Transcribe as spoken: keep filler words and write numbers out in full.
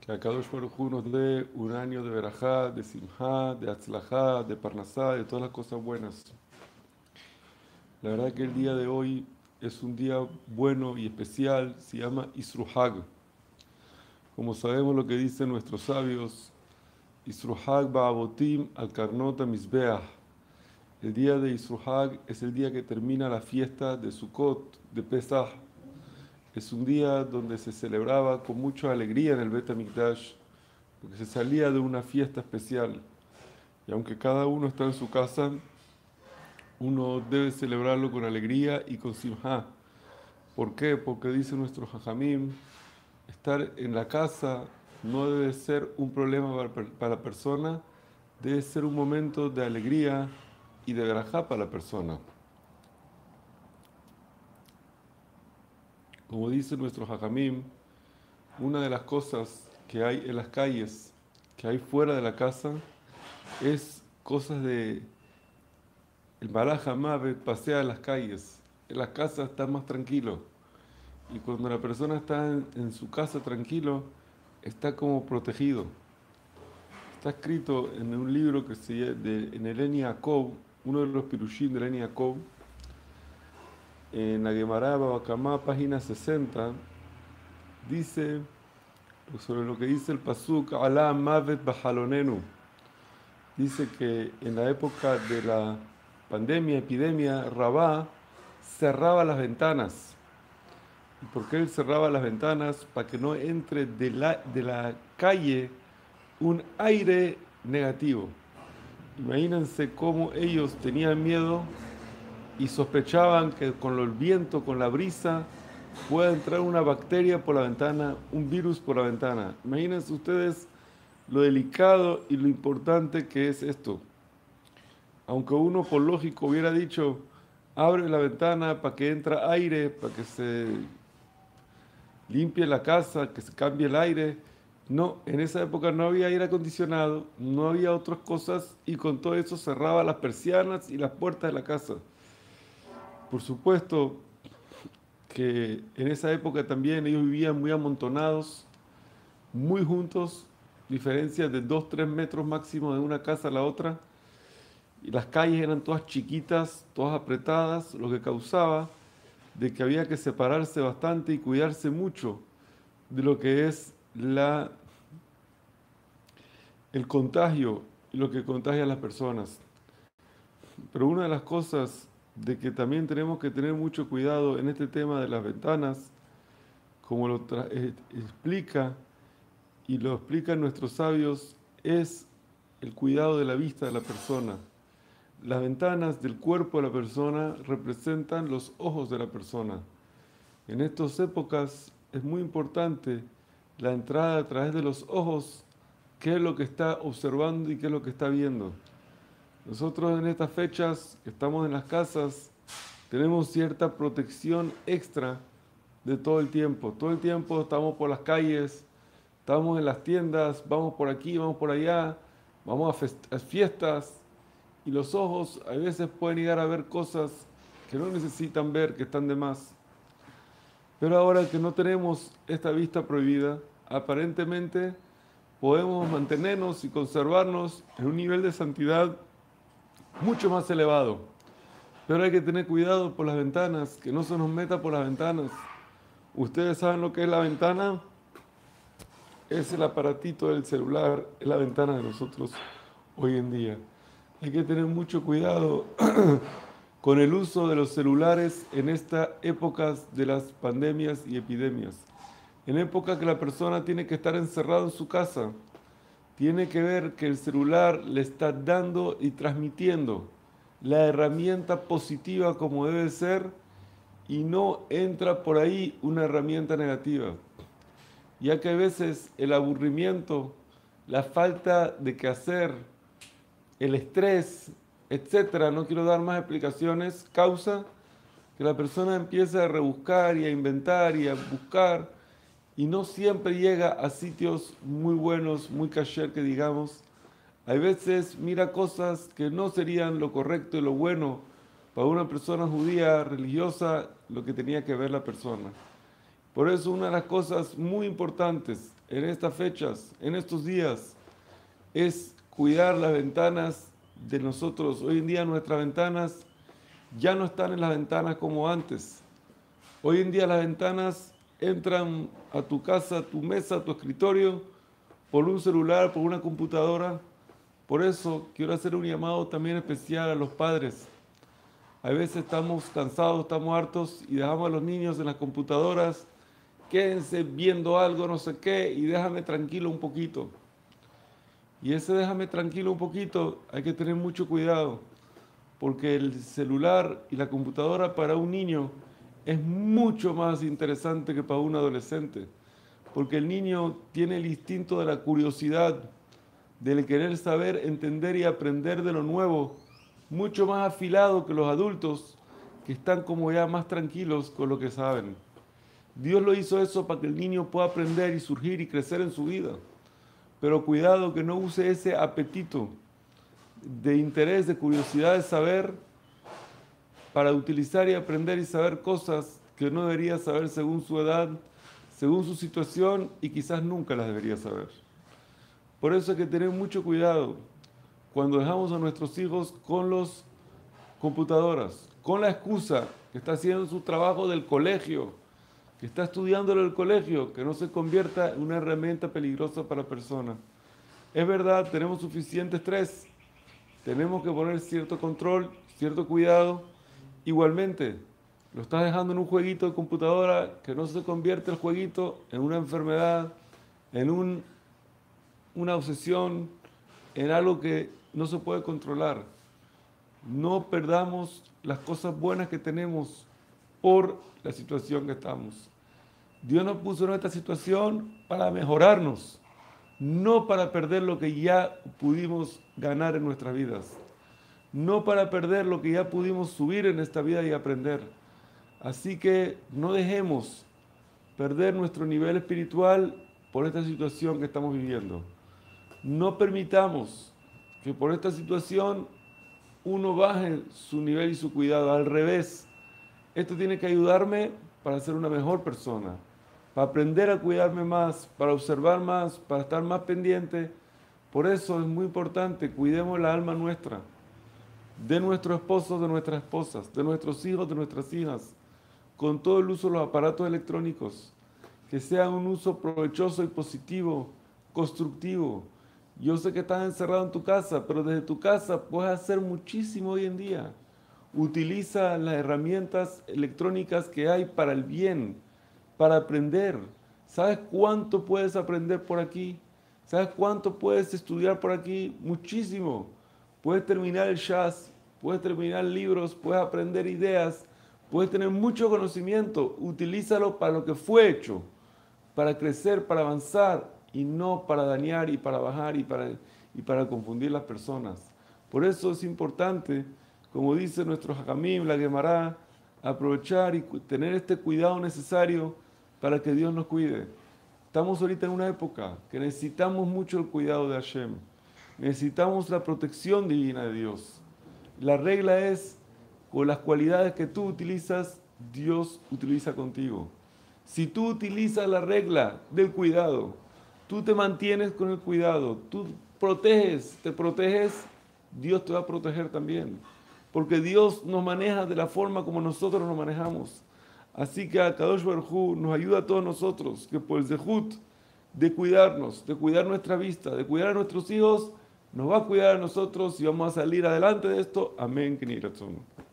Que Akadosh Baruj Hu nos dé un año de verajá, de simjá, de atzlajá, de parnasá, de todas las cosas buenas. La verdad que el día de hoy es un día bueno y especial, se llama Isruhag. Como sabemos lo que dicen nuestros sabios, Isruhag ba'avotim al karnota misbeach. El día de Isruhag es el día que termina la fiesta de Sukkot, de Pesach. Es un día donde se celebraba con mucha alegría en el Bet HaMikdash, porque se salía de una fiesta especial. Y aunque cada uno está en su casa, uno debe celebrarlo con alegría y con simjá. ¿Por qué? Porque dice nuestro Jajamim, estar en la casa no debe ser un problema para para la persona, debe ser un momento de alegría y de verajá para la persona. Como dice nuestro Jajamim, una de las cosas que hay en las calles, que hay fuera de la casa, es cosas de... El Malaj Hamabe pasea en las calles, en las casas está más tranquilo. Y cuando la persona está en, en su casa tranquilo, está como protegido. Está escrito en un libro que se llama de, en el Eni Yaakov, uno de los pirushim del Eni Yaakov, en la Gemara Baba Kamá, página sesenta, dice sobre lo que dice el pasuk Alá Mavet Bajalonenu. Dice que en la época de la pandemia, epidemia, Rabá cerraba las ventanas. ¿Y por qué él cerraba las ventanas? Para que no entre de la, de la calle un aire negativo. Imagínense cómo ellos tenían miedo y sospechaban que con el viento, con la brisa, pueda entrar una bacteria por la ventana, un virus por la ventana. Imagínense ustedes lo delicado y lo importante que es esto. Aunque uno por lógico hubiera dicho, abre la ventana para que entre aire, para que se limpie la casa, que se cambie el aire. No, en esa época no había aire acondicionado, no había otras cosas y con todo eso cerraba las persianas y las puertas de la casa. Por supuesto que en esa época también ellos vivían muy amontonados, muy juntos, diferencias de dos tres metros máximo de una casa a la otra. Y las calles eran todas chiquitas, todas apretadas, lo que causaba de que había que separarse bastante y cuidarse mucho de lo que es la, el contagio y lo que contagia a las personas. Pero una de las cosas de que también tenemos que tener mucho cuidado en este tema de las ventanas, como lo eh, explica y lo explican nuestros sabios, es el cuidado de la vista de la persona. Las ventanas del cuerpo de la persona representan los ojos de la persona. En estas épocas es muy importante la entrada a través de los ojos, qué es lo que está observando y qué es lo que está viendo. Nosotros en estas fechas que estamos en las casas tenemos cierta protección extra de todo el tiempo. Todo el tiempo estamos por las calles, estamos en las tiendas, vamos por aquí, vamos por allá, vamos a, a fiestas. Y los ojos a veces pueden llegar a ver cosas que no necesitan ver, que están de más. Pero ahora que no tenemos esta vista prohibida, aparentemente podemos mantenernos y conservarnos en un nivel de santidad mucho más elevado. Pero hay que tener cuidado por las ventanas, que no se nos meta por las ventanas. Ustedes saben lo que es la ventana. Es el aparatito del celular, es la ventana de nosotros hoy en día. Hay que tener mucho cuidado con el uso de los celulares en estas épocas de las pandemias y epidemias. En época que la persona tiene que estar encerrada en su casa, tiene que ver que el celular le está dando y transmitiendo la herramienta positiva como debe ser y no entra por ahí una herramienta negativa. Ya que a veces el aburrimiento, la falta de qué hacer, el estrés, etcétera, no quiero dar más explicaciones, causa que la persona empiece a rebuscar y a inventar y a buscar y no siempre llega a sitios muy buenos, muy kasher que digamos. Hay veces mira cosas que no serían lo correcto y lo bueno para una persona judía, religiosa, lo que tenía que ver la persona. Por eso una de las cosas muy importantes en estas fechas, en estos días, es cuidar las ventanas de nosotros. Hoy en día nuestras ventanas ya no están en las ventanas como antes. Hoy en día las ventanas entran a tu casa, a tu mesa, a tu escritorio, por un celular, por una computadora. Por eso quiero hacer un llamado también especial a los padres. A veces estamos cansados, estamos hartos y dejamos a los niños en las computadoras, quédense viendo algo, no sé qué, y déjame tranquilo un poquito. Y ese déjame tranquilo un poquito, hay que tener mucho cuidado, porque el celular y la computadora para un niño es mucho más interesante que para un adolescente, porque el niño tiene el instinto de la curiosidad, del querer saber, entender y aprender de lo nuevo, mucho más afilado que los adultos, que están como ya más tranquilos con lo que saben. Dios lo hizo eso para que el niño pueda aprender y surgir y crecer en su vida. Pero cuidado que no use ese apetito de interés, de curiosidad, de saber, para utilizar y aprender y saber cosas que no debería saber según su edad, según su situación, y quizás nunca las debería saber. Por eso hay que tener mucho cuidado cuando dejamos a nuestros hijos con las computadoras, con la excusa que está haciendo su trabajo del colegio, que está estudiando en el colegio, que no se convierta en una herramienta peligrosa para la persona. Es verdad, tenemos suficiente estrés, tenemos que poner cierto control, cierto cuidado. Igualmente, lo estás dejando en un jueguito de computadora, que no se convierte el jueguito en una enfermedad, en un, una obsesión, en algo que no se puede controlar. No perdamos las cosas buenas que tenemos por la situación que estamos. Dios nos puso en esta situación para mejorarnos, no para perder lo que ya pudimos ganar en nuestras vidas, no para perder lo que ya pudimos subir en esta vida y aprender. Así que no dejemos perder nuestro nivel espiritual por esta situación que estamos viviendo. No permitamos que por esta situación uno baje su nivel y su cuidado. Al revés, esto tiene que ayudarme para ser una mejor persona, para aprender a cuidarme más, para observar más, para estar más pendiente. Por eso es muy importante, cuidemos la alma nuestra, de nuestros esposos, de nuestras esposas, de nuestros hijos, de nuestras hijas, con todo el uso de los aparatos electrónicos, que sea un uso provechoso y positivo, constructivo. Yo sé que estás encerrado en tu casa, pero desde tu casa puedes hacer muchísimo hoy en día. Utiliza las herramientas electrónicas que hay para el bien, para aprender. ¿Sabes cuánto puedes aprender por aquí? ¿Sabes cuánto puedes estudiar por aquí? Muchísimo. Puedes terminar el Shas, puedes terminar libros, puedes aprender ideas, puedes tener mucho conocimiento. Utilízalo para lo que fue hecho, para crecer, para avanzar, y no para dañar y para bajar y para, y para confundir las personas. Por eso es importante, como dice nuestro Jajamim, la Gemara, aprovechar y tener este cuidado necesario para que Dios nos cuide. Estamos ahorita en una época que necesitamos mucho el cuidado de Hashem. Necesitamos la protección divina de Dios. La regla es, con las cualidades que tú utilizas, Dios utiliza contigo. Si tú utilizas la regla del cuidado, tú te mantienes con el cuidado, tú proteges, te proteges, Dios te va a proteger también. Porque Dios nos maneja de la forma como nosotros nos manejamos. Así que Akadosh Baruj Hu nos ayuda a todos nosotros, que por el zehut de cuidarnos, de cuidar nuestra vista, de cuidar a nuestros hijos, nos va a cuidar a nosotros y vamos a salir adelante de esto. Amén.